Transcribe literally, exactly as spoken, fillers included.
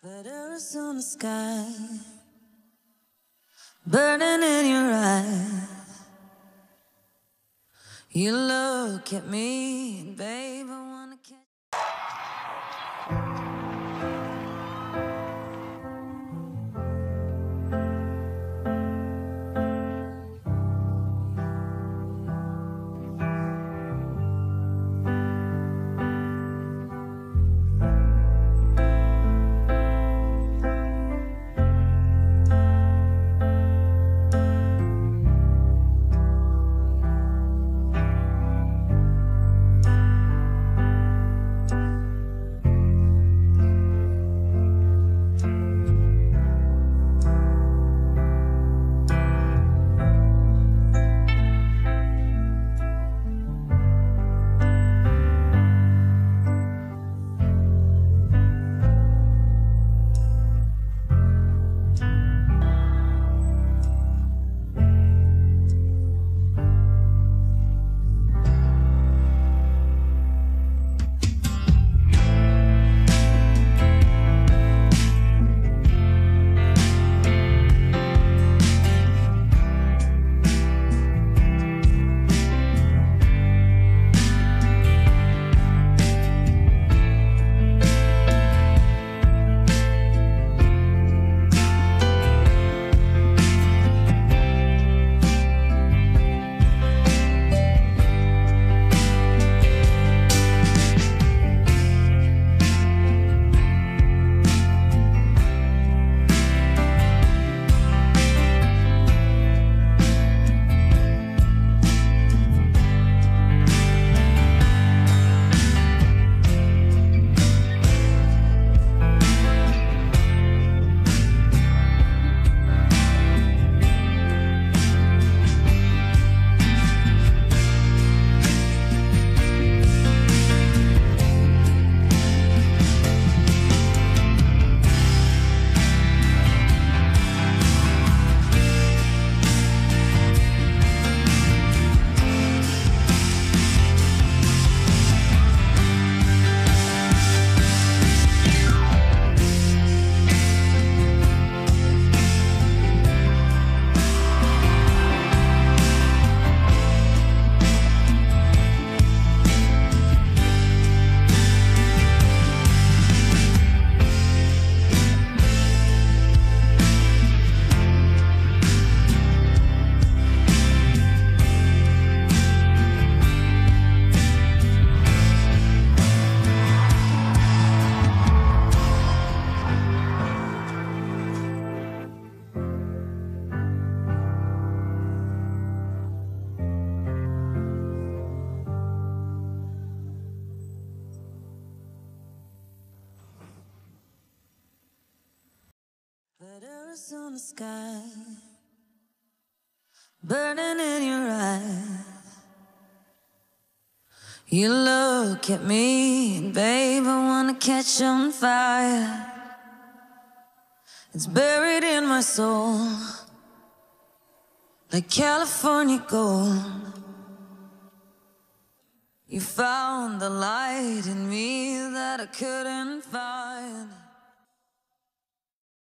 Letters on the sky, burning in your eyes. You look at me, and babe, I wanna catch. Letters on the sky, burning in your eyes. You look at me, and babe, I wanna catch on fire. It's buried in my soul, like California gold. You found the light in me that I couldn't find.